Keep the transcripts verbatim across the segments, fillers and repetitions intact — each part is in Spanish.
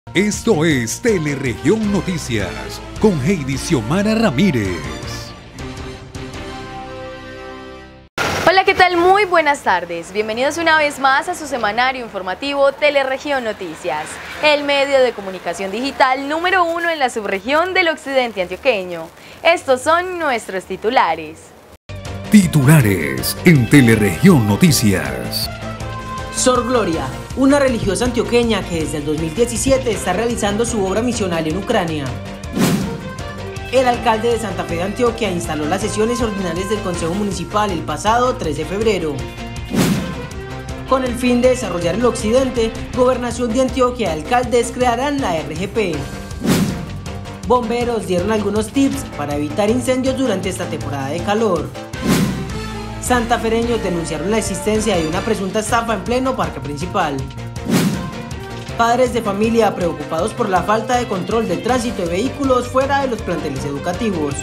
Esto es Teleregión Noticias con Heidi Xiomara Ramírez. Hola, ¿qué tal? Muy buenas tardes. Bienvenidos una vez más a su semanario informativo Teleregión Noticias, el medio de comunicación digital número uno en la subregión del occidente antioqueño. Estos son nuestros titulares. Titulares en Teleregión Noticias. Sor Gloria, una religiosa antioqueña que desde el dos mil diecisiete está realizando su obra misional en Ucrania. El alcalde de Santa Fe de Antioquia instaló las sesiones ordinarias del Consejo Municipal el pasado tres de febrero. Con el fin de desarrollar el occidente, Gobernación de Antioquia y alcaldes crearán la R G P. Bomberos dieron algunos tips para evitar incendios durante esta temporada de calor. Santafereños denunciaron la existencia de una presunta estafa en pleno parque principal. Padres de familia preocupados por la falta de control del tránsito de vehículos fuera de los planteles educativos.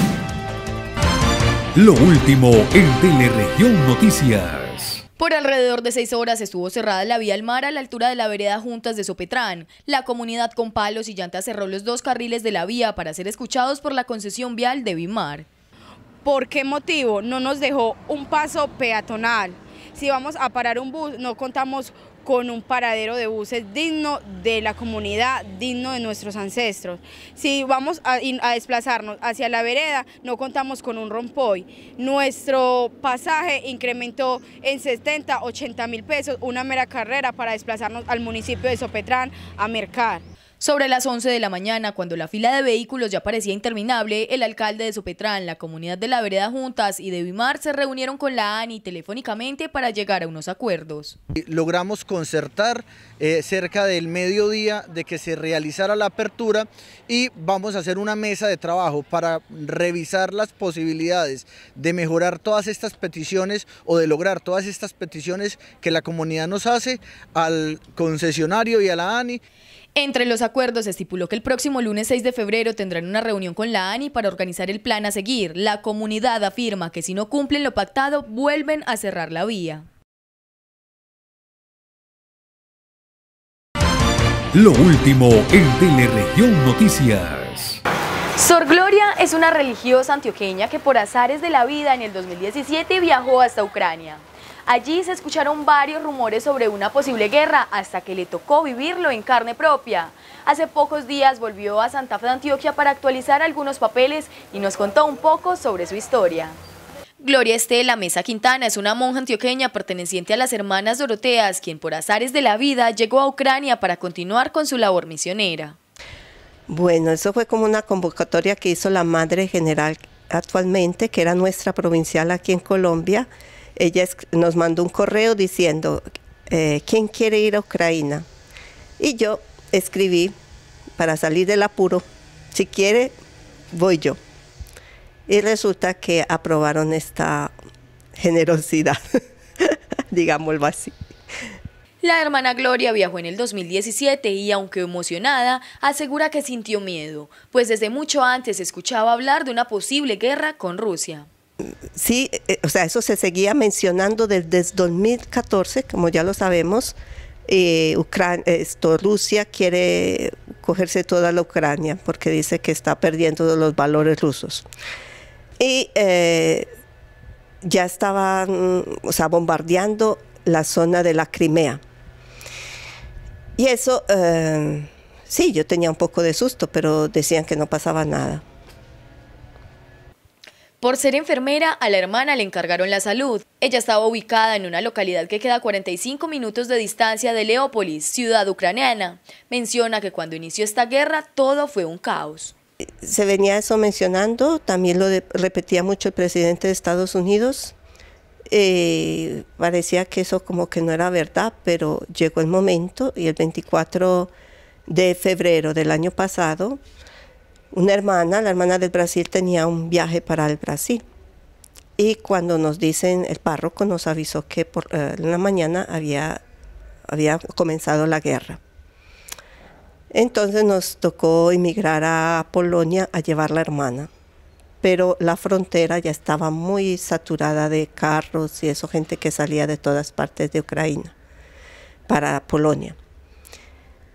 Lo último en Teleregión Noticias. Por alrededor de seis horas estuvo cerrada la vía al mar a la altura de la vereda Juntas de Sopetrán. La comunidad con palos y llantas cerró los dos carriles de la vía para ser escuchados por la concesión vial de Bimar. ¿Por qué motivo no nos dejó un paso peatonal? Si vamos a parar un bus, no contamos con un paradero de buses digno de la comunidad, digno de nuestros ancestros. Si vamos a, a desplazarnos hacia la vereda, no contamos con un rompoy. Nuestro pasaje incrementó en setenta, ochenta mil pesos, una mera carrera para desplazarnos al municipio de Sopetrán a mercar. Sobre las once de la mañana, cuando la fila de vehículos ya parecía interminable, el alcalde de Sopetrán, la comunidad de la vereda Juntas y de Bimar se reunieron con la ANI telefónicamente para llegar a unos acuerdos. Logramos concertar eh, cerca del mediodía de que se realizara la apertura y vamos a hacer una mesa de trabajo para revisar las posibilidades de mejorar todas estas peticiones o de lograr todas estas peticiones que la comunidad nos hace al concesionario y a la ANI. Entre los acuerdos se estipuló que el próximo lunes seis de febrero tendrán una reunión con la ANI para organizar el plan a seguir. La comunidad afirma que si no cumplen lo pactado, vuelven a cerrar la vía. Lo último en Teleregión Noticias. Sor Gloria es una religiosa antioqueña que por azares de la vida en el dos mil diecisiete viajó hasta Ucrania. Allí se escucharon varios rumores sobre una posible guerra hasta que le tocó vivirlo en carne propia. Hace pocos días volvió a Santa Fe de Antioquia para actualizar algunos papeles y nos contó un poco sobre su historia. Gloria Estela Mesa Quintana es una monja antioqueña perteneciente a las Hermanas Doroteas, quien por azares de la vida llegó a Ucrania para continuar con su labor misionera. Bueno, eso fue como una convocatoria que hizo la Madre General actualmente, que era nuestra provincial aquí en Colombia. Ella nos mandó un correo diciendo, eh, ¿quién quiere ir a Ucrania? Y yo escribí, para salir del apuro, si quiere, voy yo. Y resulta que aprobaron esta generosidad, digámoslo así. La hermana Gloria viajó en el dos mil diecisiete y, aunque emocionada, asegura que sintió miedo, pues desde mucho antes escuchaba hablar de una posible guerra con Rusia. Sí, eh, o sea, eso se seguía mencionando desde dos mil catorce, como ya lo sabemos. Eh, Ucrania, esto, Rusia quiere cogerse toda la Ucrania porque dice que está perdiendo los valores rusos. Y eh, ya estaban, o sea, bombardeando la zona de la Crimea. Y eso, eh, sí, yo tenía un poco de susto, pero decían que no pasaba nada. Por ser enfermera, a la hermana le encargaron la salud. Ella estaba ubicada en una localidad que queda a cuarenta y cinco minutos de distancia de Leópolis, ciudad ucraniana. Menciona que cuando inició esta guerra todo fue un caos. Se venía eso mencionando, también lo de, repetía mucho el presidente de Estados Unidos. Eh, parecía que eso como que no era verdad, pero llegó el momento y el veinticuatro de febrero del año pasado, una hermana, la hermana del Brasil, tenía un viaje para el Brasil. Y cuando nos dicen, el párroco nos avisó que por eh, la mañana había, había comenzado la guerra. Entonces nos tocó emigrar a Polonia a llevar la hermana. Pero la frontera ya estaba muy saturada de carros y eso, gente que salía de todas partes de Ucrania para Polonia.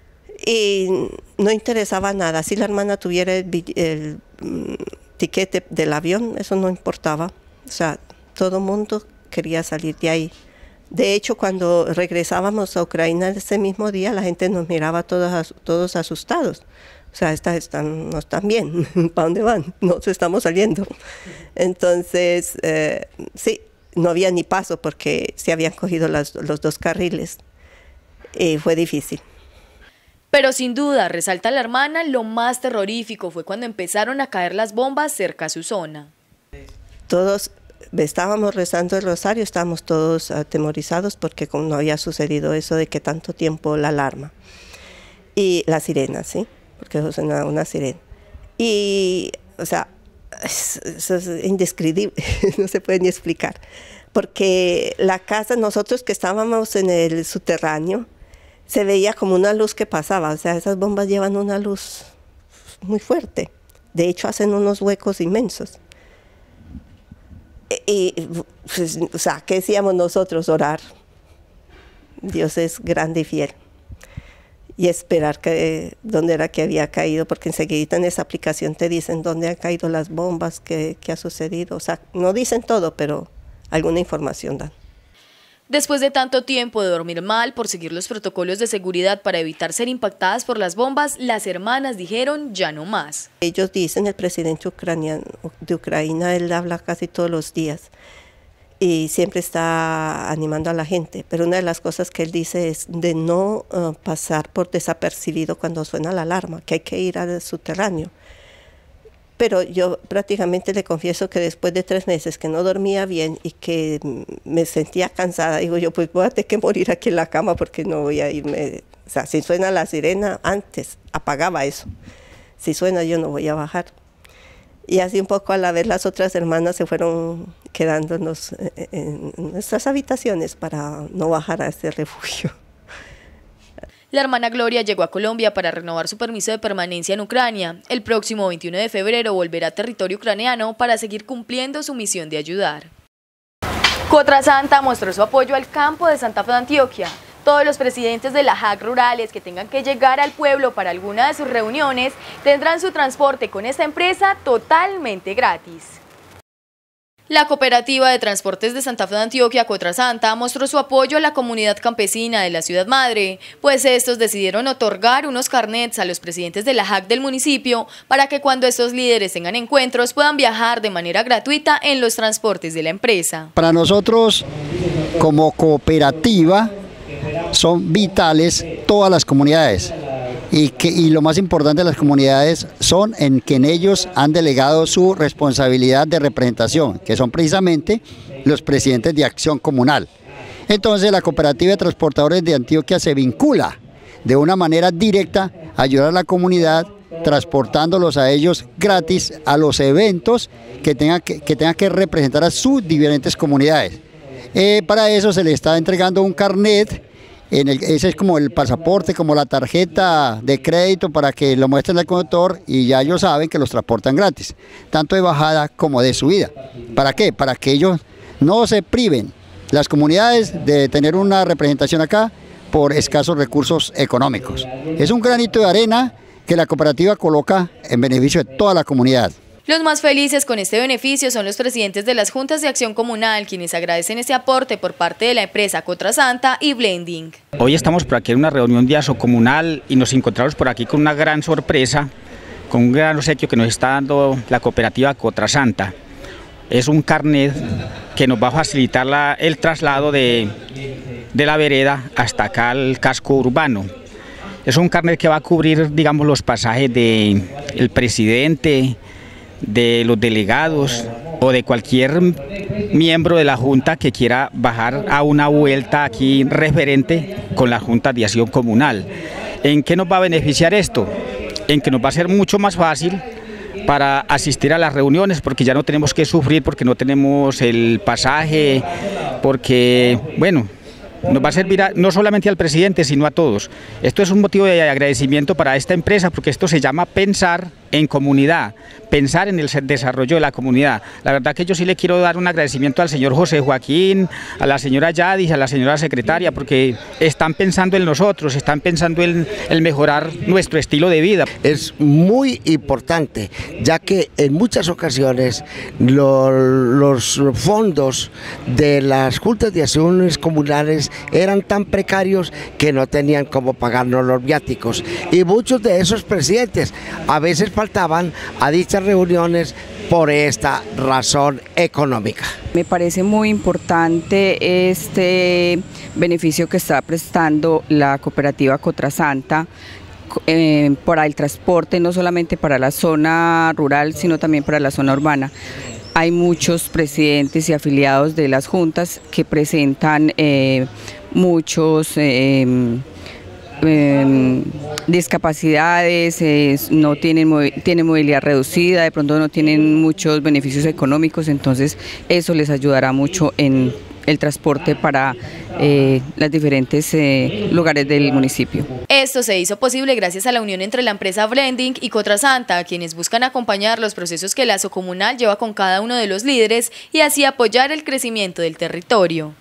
Y no interesaba nada, si la hermana tuviera el, el um, tiquete del avión, eso no importaba. O sea, todo el mundo quería salir de ahí. De hecho, cuando regresábamos a Ucrania ese mismo día, la gente nos miraba todos, todos asustados. O sea, estas están, no están bien, ¿para dónde van? Nos estamos saliendo. Entonces, eh, sí, no había ni paso porque se habían cogido las, los dos carriles y fue difícil. Pero sin duda, resalta la hermana, lo más terrorífico fue cuando empezaron a caer las bombas cerca a su zona. Todos estábamos rezando el rosario, estábamos todos atemorizados porque como no había sucedido eso de que tanto tiempo la alarma. Y la sirena, ¿sí? Porque eso suena una sirena. Y, o sea, eso es indescriptible, no se puede ni explicar. Porque la casa, nosotros que estábamos en el subterráneo, se veía como una luz que pasaba, o sea, esas bombas llevan una luz muy fuerte. De hecho, hacen unos huecos inmensos. Y, pues, o sea, ¿qué decíamos nosotros? Orar. Dios es grande y fiel. Y esperar que dónde era que había caído, porque enseguida en esa aplicación te dicen dónde han caído las bombas, qué, qué ha sucedido. O sea, no dicen todo, pero alguna información dan. Después de tanto tiempo de dormir mal por seguir los protocolos de seguridad para evitar ser impactadas por las bombas, las hermanas dijeron ya no más. Ellos dicen, el presidente ucraniano, de Ucrania, él habla casi todos los días y siempre está animando a la gente, pero una de las cosas que él dice es de no uh, pasar por desapercibido cuando suena la alarma, que hay que ir al subterráneo. Pero yo prácticamente le confieso que después de tres meses que no dormía bien y que me sentía cansada, digo yo, pues voy a tener que morir aquí en la cama porque no voy a irme. O sea, si suena la sirena, antes apagaba eso. Si suena, yo no voy a bajar. Y así un poco a la vez las otras hermanas se fueron quedándonos en nuestras habitaciones para no bajar a este refugio. La hermana Gloria llegó a Colombia para renovar su permiso de permanencia en Ucrania. El próximo veintiuno de febrero volverá a territorio ucraniano para seguir cumpliendo su misión de ayudar. Cotrasanta mostró su apoyo al campo de Santa Fe de Antioquia. Todos los presidentes de la J A C rurales que tengan que llegar al pueblo para alguna de sus reuniones tendrán su transporte con esta empresa totalmente gratis. La Cooperativa de Transportes de Santa Fe de Antioquia, Cotrasanta, mostró su apoyo a la comunidad campesina de la ciudad madre, pues estos decidieron otorgar unos carnets a los presidentes de la J A C del municipio para que cuando estos líderes tengan encuentros puedan viajar de manera gratuita en los transportes de la empresa. Para nosotros, como cooperativa, son vitales todas las comunidades. Y, que, y lo más importante de las comunidades son en que en ellos han delegado su responsabilidad de representación, que son precisamente los presidentes de acción comunal. Entonces la Cooperativa de Transportadores de Antioquia se vincula de una manera directa a ayudar a la comunidad, transportándolos a ellos gratis a los eventos que tengan que, que, tengan que representar a sus diferentes comunidades. Eh, para eso se les está entregando un carnet. En el, ese es como el pasaporte, como la tarjeta de crédito para que lo muestren al conductor y ya ellos saben que los transportan gratis, tanto de bajada como de subida. ¿Para qué? Para que ellos no se priven, las comunidades, de tener una representación acá por escasos recursos económicos. Es un granito de arena que la cooperativa coloca en beneficio de toda la comunidad. Los más felices con este beneficio son los presidentes de las juntas de acción comunal, quienes agradecen este aporte por parte de la empresa Cotrasanta y Blending. Hoy estamos por aquí en una reunión de aso comunal y nos encontramos por aquí con una gran sorpresa, con un gran obsequio que nos está dando la cooperativa Cotrasanta. Es un carnet que nos va a facilitar la, el traslado de, de la vereda hasta acá al casco urbano. Es un carnet que va a cubrir, digamos, los pasajes del presidente, de los delegados o de cualquier miembro de la Junta que quiera bajar a una vuelta aquí referente con la Junta de Acción Comunal. ¿En qué nos va a beneficiar esto? En que nos va a ser mucho más fácil para asistir a las reuniones, porque ya no tenemos que sufrir, porque no tenemos el pasaje, porque, bueno, nos va a servir a, no solamente al presidente, sino a todos. Esto es un motivo de agradecimiento para esta empresa, porque esto se llama Pensar en comunidad, pensar en el desarrollo de la comunidad. La verdad que yo sí le quiero dar un agradecimiento al señor José Joaquín, a la señora Yadis, a la señora secretaria, porque están pensando en nosotros, están pensando en, en mejorar nuestro estilo de vida. Es muy importante, ya que en muchas ocasiones lo, los fondos de las juntas de acciones comunales eran tan precarios que no tenían cómo pagarnos los viáticos, y muchos de esos presidentes a veces faltaban a dichas reuniones por esta razón económica. Me parece muy importante este beneficio que está prestando la cooperativa Cotrasanta eh, para el transporte, no solamente para la zona rural, sino también para la zona urbana. Hay muchos presidentes y afiliados de las juntas que presentan eh, muchos eh, eh, discapacidades, eh, no tienen, tienen movilidad reducida, de pronto no tienen muchos beneficios económicos, entonces eso les ayudará mucho en el transporte para eh, los diferentes eh, lugares del municipio. Esto se hizo posible gracias a la unión entre la empresa Blending y Cotrasanta, quienes buscan acompañar los procesos que la Asocomunal lleva con cada uno de los líderes y así apoyar el crecimiento del territorio.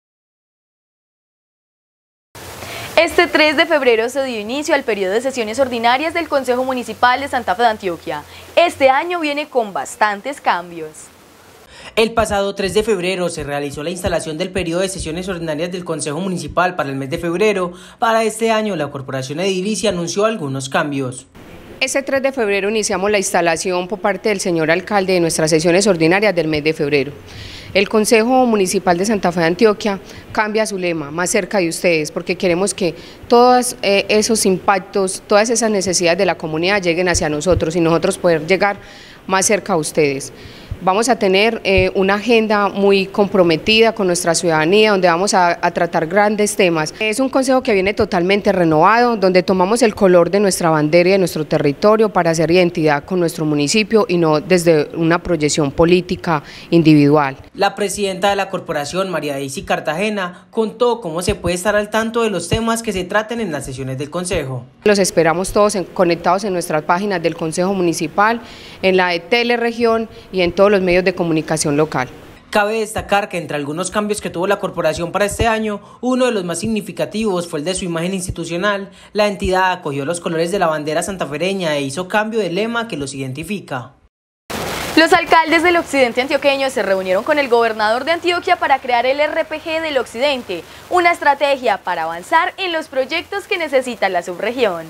Este tres de febrero se dio inicio al periodo de sesiones ordinarias del Consejo Municipal de Santa Fe de Antioquia. Este año viene con bastantes cambios. El pasado tres de febrero se realizó la instalación del periodo de sesiones ordinarias del Consejo Municipal para el mes de febrero. Para este año, la Corporación Edilicia anunció algunos cambios. Este tres de febrero iniciamos la instalación por parte del señor alcalde de nuestras sesiones ordinarias del mes de febrero. El Consejo Municipal de Santa Fe de Antioquia cambia su lema, más cerca de ustedes, porque queremos que todos eh, esos impactos, todas esas necesidades de la comunidad lleguen hacia nosotros y nosotros poder llegar más cerca a ustedes. Vamos a tener eh, una agenda muy comprometida con nuestra ciudadanía, donde vamos a, a tratar grandes temas. Es un consejo que viene totalmente renovado, donde tomamos el color de nuestra bandera y de nuestro territorio para hacer identidad con nuestro municipio y no desde una proyección política individual. La presidenta de la corporación, María Daisy Cartagena, contó cómo se puede estar al tanto de los temas que se traten en las sesiones del consejo. Los esperamos todos en, conectados en nuestras páginas del Consejo Municipal, en la de Teleregión y en todos los medios de comunicación local. Cabe destacar que entre algunos cambios que tuvo la corporación para este año, uno de los más significativos fue el de su imagen institucional. La entidad acogió los colores de la bandera santafereña e hizo cambio de lema que los identifica. Los alcaldes del occidente antioqueño se reunieron con el gobernador de Antioquia para crear el R P G del occidente, una estrategia para avanzar en los proyectos que necesita la subregión.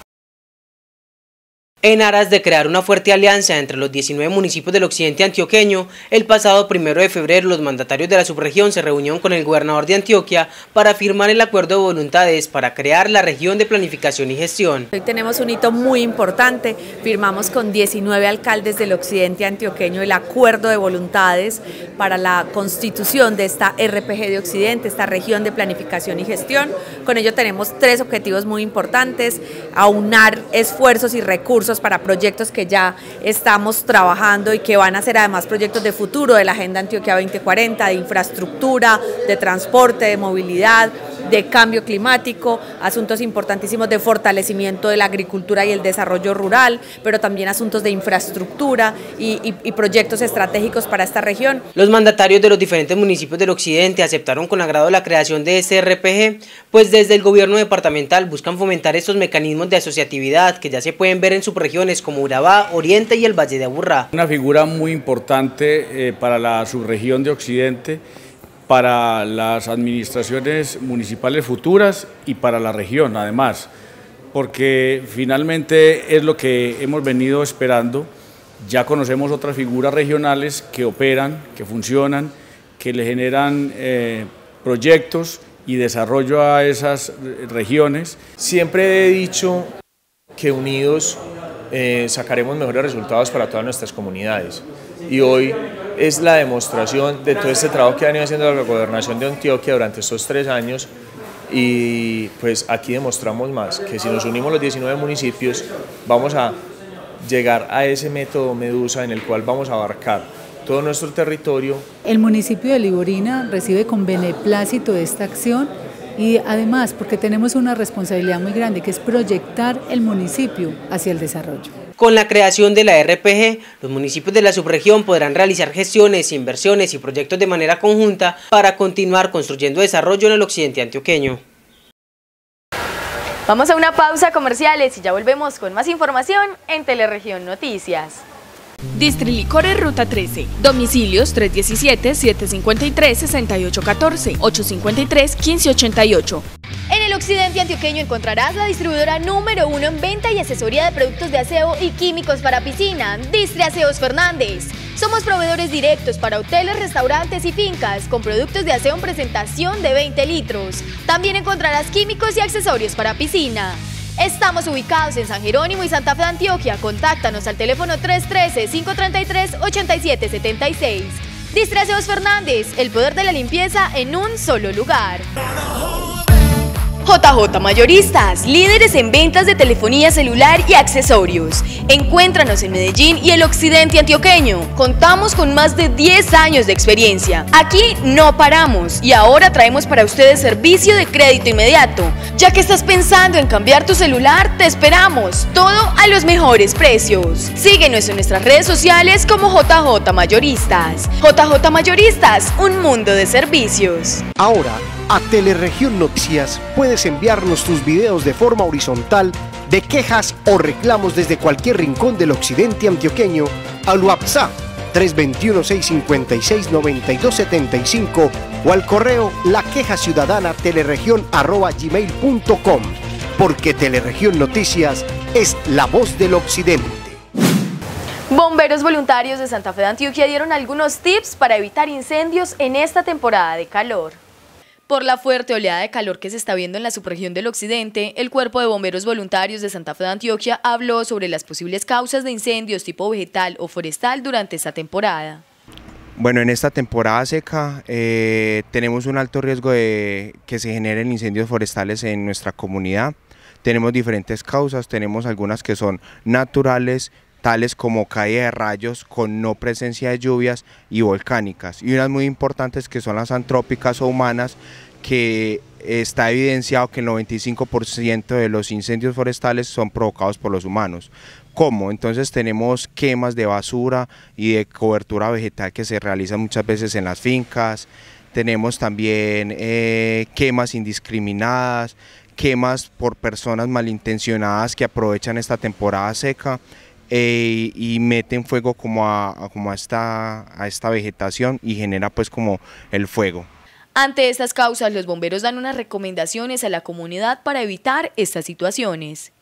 En aras de crear una fuerte alianza entre los diecinueve municipios del occidente antioqueño, el pasado primero de febrero los mandatarios de la subregión se reunieron con el gobernador de Antioquia para firmar el acuerdo de voluntades para crear la región de planificación y gestión. Hoy tenemos un hito muy importante, firmamos con diecinueve alcaldes del occidente antioqueño el acuerdo de voluntades para la constitución de esta R P G de occidente, esta región de planificación y gestión. Con ello tenemos tres objetivos muy importantes: aunar esfuerzos y recursos para proyectos que ya estamos trabajando y que van a ser además proyectos de futuro de la Agenda Antioquia veinte cuarenta, de infraestructura, de transporte, de movilidad, de cambio climático, asuntos importantísimos de fortalecimiento de la agricultura y el desarrollo rural, pero también asuntos de infraestructura y, y, y proyectos estratégicos para esta región. Los mandatarios de los diferentes municipios del occidente aceptaron con agrado la creación de este R P G, pues desde el gobierno departamental buscan fomentar estos mecanismos de asociatividad que ya se pueden ver en subregiones como Urabá, Oriente y el Valle de Aburrá. Una figura muy importante eh, para la subregión de occidente, para las administraciones municipales futuras y para la región además, porque finalmente es lo que hemos venido esperando. Ya conocemos otras figuras regionales que operan, que funcionan, que le generan eh, proyectos y desarrollo a esas regiones. Siempre he dicho que unidos eh, sacaremos mejores resultados para todas nuestras comunidades, y hoy es la demostración de todo este trabajo que ha venido haciendo la Gobernación de Antioquia durante estos tres años, y pues aquí demostramos más que si nos unimos los diecinueve municipios vamos a llegar a ese método Medusa en el cual vamos a abarcar todo nuestro territorio. El municipio de Liborina recibe con beneplácito esta acción, y además porque tenemos una responsabilidad muy grande, que es proyectar el municipio hacia el desarrollo. Con la creación de la R P G, los municipios de la subregión podrán realizar gestiones, inversiones y proyectos de manera conjunta para continuar construyendo desarrollo en el occidente antioqueño. Vamos a una pausa comerciales y ya volvemos con más información en Teleregión Noticias. Distrilicores Ruta trece. Domicilios tres uno siete, siete cinco tres, seis ocho uno cuatro, ocho cinco tres, uno cinco ocho ocho. En el occidente antioqueño encontrarás la distribuidora número uno en venta y asesoría de productos de aseo y químicos para piscina, Distri Aseos Fernández. Somos proveedores directos para hoteles, restaurantes y fincas, con productos de aseo en presentación de veinte litros. También encontrarás químicos y accesorios para piscina. Estamos ubicados en San Jerónimo y Santa Fe de Antioquia. Contáctanos al teléfono tres uno tres, cinco tres tres, ocho siete siete seis. Distri Aseos Fernández, el poder de la limpieza en un solo lugar. J J Mayoristas, líderes en ventas de telefonía celular y accesorios. Encuéntranos en Medellín y el occidente antioqueño. Contamos con más de diez años de experiencia. Aquí no paramos y ahora traemos para ustedes servicio de crédito inmediato. Ya que estás pensando en cambiar tu celular, te esperamos. Todo a los mejores precios. Síguenos en nuestras redes sociales como J J Mayoristas. J J Mayoristas, un mundo de servicios. Ahora, a Teleregión Noticias puedes enviarnos tus videos de forma horizontal de quejas o reclamos desde cualquier rincón del occidente antioqueño al WhatsApp tres dos uno, seis cinco seis, nueve dos siete cinco o al correo laquejaciudadana-teleregión arroba gmail punto com, porque Teleregión Noticias es la voz del occidente. Bomberos voluntarios de Santa Fe de Antioquia dieron algunos tips para evitar incendios en esta temporada de calor. Por la fuerte oleada de calor que se está viendo en la subregión del occidente, el Cuerpo de Bomberos Voluntarios de Santa Fe de Antioquia habló sobre las posibles causas de incendios tipo vegetal o forestal durante esta temporada. Bueno, en esta temporada seca eh, tenemos un alto riesgo de que se generen incendios forestales en nuestra comunidad. Tenemos diferentes causas, tenemos algunas que son naturales, tales como caída de rayos con no presencia de lluvias, y volcánicas, y unas muy importantes que son las antrópicas o humanas, que está evidenciado que el noventa y cinco por ciento de los incendios forestales son provocados por los humanos. ¿Cómo? Entonces tenemos quemas de basura y de cobertura vegetal que se realizan muchas veces en las fincas, tenemos también eh, quemas indiscriminadas, quemas por personas malintencionadas que aprovechan esta temporada seca Eh, y meten fuego como, a, a, como a, esta, a esta vegetación y genera pues como el fuego. Ante estas causas, los bomberos dan unas recomendaciones a la comunidad para evitar estas situaciones.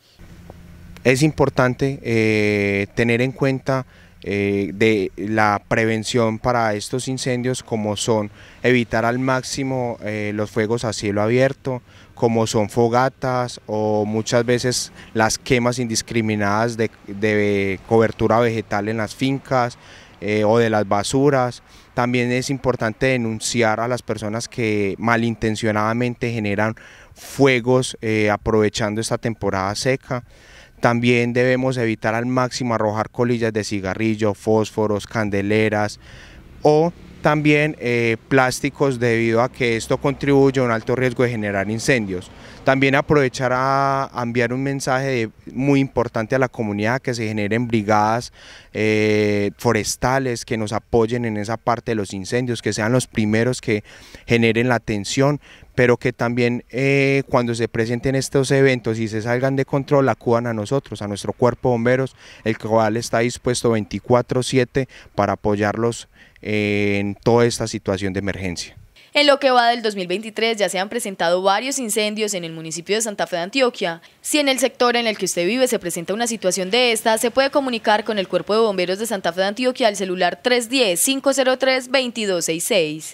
Es importante eh, tener en cuenta eh, de la prevención para estos incendios, como son evitar al máximo eh, los fuegos a cielo abierto, como son fogatas o muchas veces las quemas indiscriminadas de, de cobertura vegetal en las fincas eh, o de las basuras. También es importante denunciar a las personas que malintencionadamente generan fuegos eh, aprovechando esta temporada seca. También debemos evitar al máximo arrojar colillas de cigarrillo, fósforos, candeleras o también eh, plásticos, debido a que esto contribuye a un alto riesgo de generar incendios. También aprovechar a, a enviar un mensaje de, muy importante a la comunidad, que se generen brigadas eh, forestales que nos apoyen en esa parte de los incendios, que sean los primeros que generen la atención, pero que también eh, cuando se presenten estos eventos y se salgan de control, acudan a nosotros, a nuestro cuerpo de bomberos, el cual está dispuesto veinticuatro siete para apoyarlos en toda esta situación de emergencia. En lo que va del dos mil veintitrés ya se han presentado varios incendios en el municipio de Santa Fe de Antioquia. Si en el sector en el que usted vive se presenta una situación de esta, se puede comunicar con el Cuerpo de Bomberos de Santa Fe de Antioquia al celular tres uno cero, cinco cero tres, dos dos seis seis.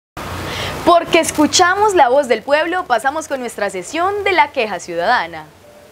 Porque escuchamos la voz del pueblo, pasamos con nuestra sesión de la queja ciudadana.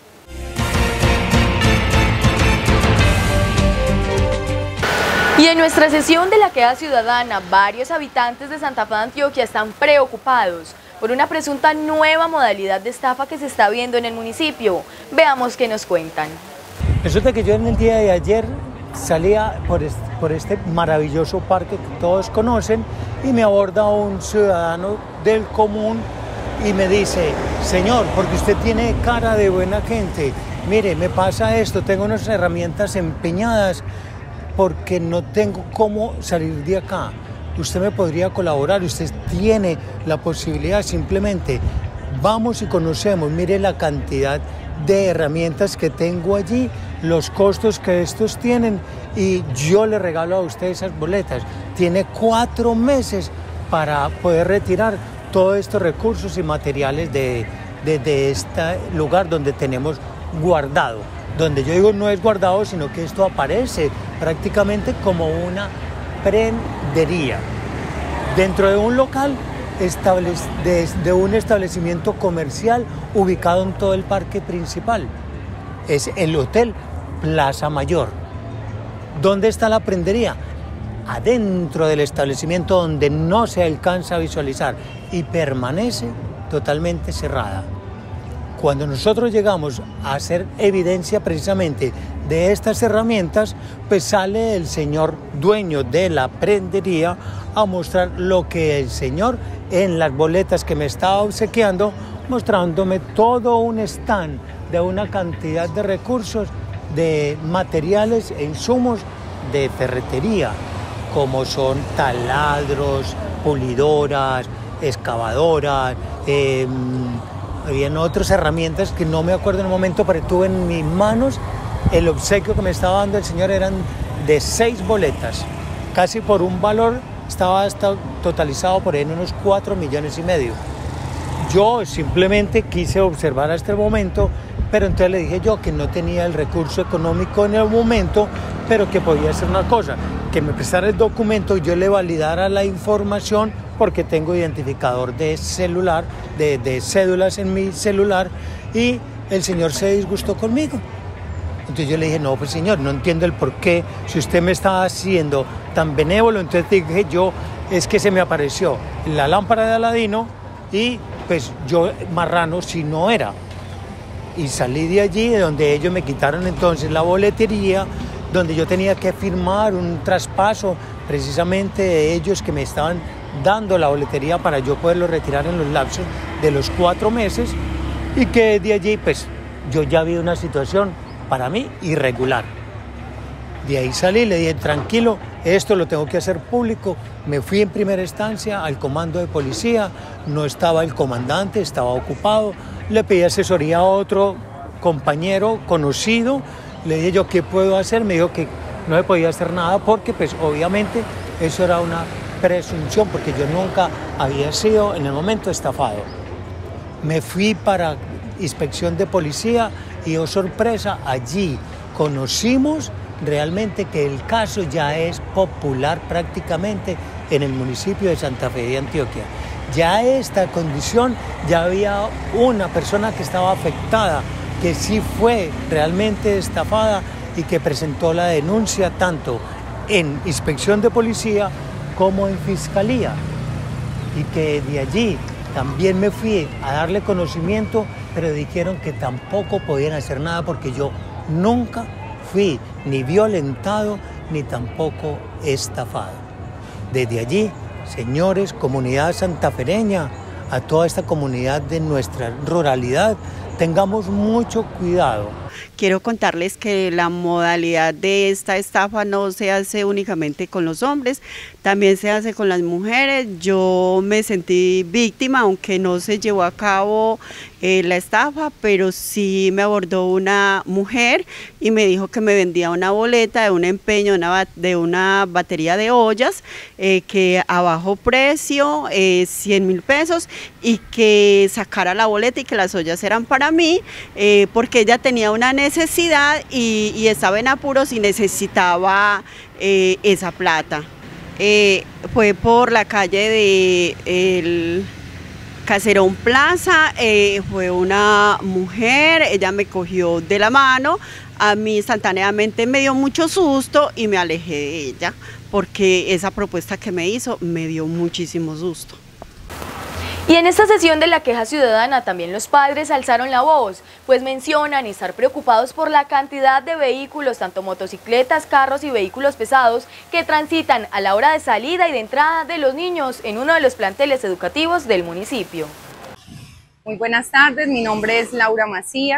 Y en nuestra sesión de la queja ciudadana, varios habitantes de Santa Fe de Antioquia están preocupados por una presunta nueva modalidad de estafa que se está viendo en el municipio. Veamos qué nos cuentan. Resulta que yo en el día de ayer salía por este, por este maravilloso parque que todos conocen y me aborda un ciudadano del común y me dice: señor, porque usted tiene cara de buena gente, mire, me pasa esto, tengo unas herramientas empeñadas porque no tengo cómo salir de acá. Usted me podría colaborar, usted tiene la posibilidad, simplemente vamos y conocemos, mire la cantidad de herramientas que tengo allí, los costos que estos tienen y yo le regalo a usted esas boletas. Tiene cuatro meses para poder retirar todos estos recursos y materiales de, de, de este lugar donde tenemos guardado. Donde yo digo no es guardado, sino que esto aparece prácticamente como una prendería dentro de un local de, de un establecimiento comercial ubicado en todo el parque principal. Es el Hotel Plaza Mayor. ¿Dónde está la prendería? Adentro del establecimiento, donde no se alcanza a visualizar y permanece totalmente cerrada. Cuando nosotros llegamos a hacer evidencia precisamente de estas herramientas, pues sale el señor dueño de la prendería a mostrar lo que el señor en las boletas que me estaba obsequiando, mostrándome todo un stand de una cantidad de recursos, de materiales e insumos de ferretería, como son taladros, pulidoras, excavadoras, eh, habían otras herramientas que no me acuerdo en el momento, pero tuve en mis manos el obsequio que me estaba dando el señor, eran de seis boletas, casi por un valor, estaba hasta totalizado por ahí en unos cuatro millones y medio. Yo simplemente quise observar hasta el momento, pero entonces le dije yo que no tenía el recurso económico en el momento, pero que podía hacer una cosa, que me prestara el documento y yo le validara la información, porque tengo identificador de celular, de, de cédulas en mi celular, y el señor se disgustó conmigo. Entonces yo le dije, no, pues señor, no entiendo el por qué, si usted me está haciendo tan benévolo. Entonces dije yo, es que se me apareció la lámpara de Aladino y pues yo marrano si no era. Y salí de allí, de donde ellos me quitaron entonces la boletería, donde yo tenía que firmar un traspaso precisamente de ellos que me estaban dando la boletería para yo poderlo retirar en los lapsos de los cuatro meses, y que de allí pues yo ya vi una situación para mí irregular. De ahí salí, le dije tranquilo, esto lo tengo que hacer público. Me fui en primera instancia al comando de policía, no estaba el comandante, estaba ocupado, le pedí asesoría a otro compañero conocido, le dije yo qué puedo hacer, me dijo que no se podía hacer nada porque pues obviamente eso era una presunción, porque yo nunca había sido en el momento estafado. Me fui para inspección de policía y oh sorpresa, allí conocimos realmente que el caso ya es popular prácticamente en el municipio de Santa Fe de Antioquia. Ya esta condición, ya había una persona que estaba afectada, que sí fue realmente estafada y que presentó la denuncia tanto en inspección de policía como en fiscalía, y que de allí también me fui a darle conocimiento, pero dijeron que tampoco podían hacer nada porque yo nunca fui ni violentado ni tampoco estafado. Desde allí, señores, comunidad santafereña, a toda esta comunidad de nuestra ruralidad, tengamos mucho cuidado. Quiero contarles que la modalidad de esta estafa no se hace únicamente con los hombres, también se hace con las mujeres. Yo me sentí víctima, aunque no se llevó a cabo eh, la estafa, pero sí me abordó una mujer y me dijo que me vendía una boleta de un empeño de una, de una batería de ollas, eh, que a bajo precio, eh, cien mil pesos, y que sacara la boleta y que las ollas eran para mí, eh, porque ella tenía una necesidad y, y estaba en apuros y necesitaba eh, esa plata. Eh, fue por la calle de el Caserón Plaza, eh, fue una mujer, ella me cogió de la mano, a mí instantáneamente me dio mucho susto y me alejé de ella, porque esa propuesta que me hizo me dio muchísimo susto. Y en esta sesión de la queja ciudadana también los padres alzaron la voz, pues mencionan estar preocupados por la cantidad de vehículos, tanto motocicletas, carros y vehículos pesados, que transitan a la hora de salida y de entrada de los niños en uno de los planteles educativos del municipio. Muy buenas tardes, mi nombre es Laura Macías,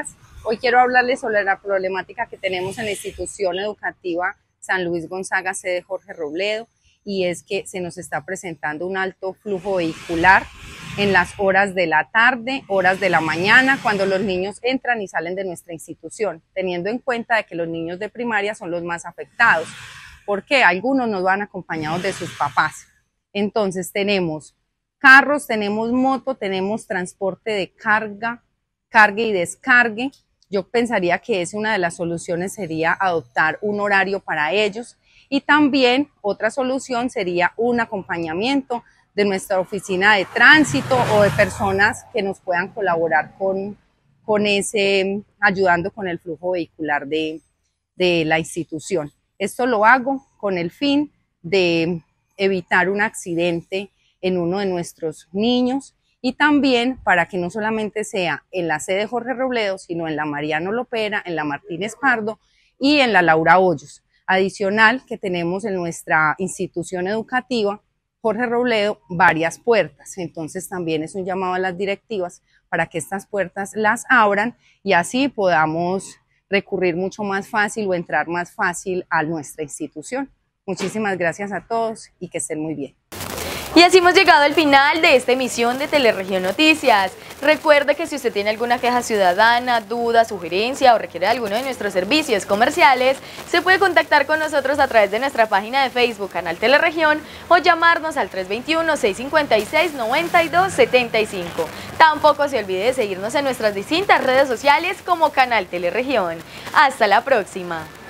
Hoy quiero hablarles sobre la problemática que tenemos en la institución educativa San Luis Gonzaga, sede Jorge Robledo, y es que se nos está presentando un alto flujo vehicular en las horas de la tarde, horas de la mañana, cuando los niños entran y salen de nuestra institución, teniendo en cuenta de que los niños de primaria son los más afectados, porque algunos nos van acompañados de sus papás. Entonces tenemos carros, tenemos moto, tenemos transporte de carga, cargue y descargue. Yo pensaría que es una de las soluciones sería adoptar un horario para ellos, y también otra solución sería un acompañamiento de nuestra oficina de tránsito o de personas que nos puedan colaborar con, con ese, ayudando con el flujo vehicular de, de la institución. Esto lo hago con el fin de evitar un accidente en uno de nuestros niños, y también para que no solamente sea en la sede Jorge Robledo, sino en la Mariano Lopera, en la Martínez Pardo y en la Laura Hoyos. Adicional, que tenemos en nuestra institución educativa Jorge Robledo varias puertas, entonces también es un llamado a las directivas para que estas puertas las abran y así podamos recurrir mucho más fácil o entrar más fácil a nuestra institución. Muchísimas gracias a todos y que estén muy bien. Y así hemos llegado al final de esta emisión de Teleregión Noticias. Recuerde que si usted tiene alguna queja ciudadana, duda, sugerencia o requiere alguno de nuestros servicios comerciales, se puede contactar con nosotros a través de nuestra página de Facebook, Canal Teleregión, o llamarnos al tres dos uno, seis cinco seis, nueve dos siete cinco. Tampoco se olvide de seguirnos en nuestras distintas redes sociales como Canal Teleregión. Hasta la próxima.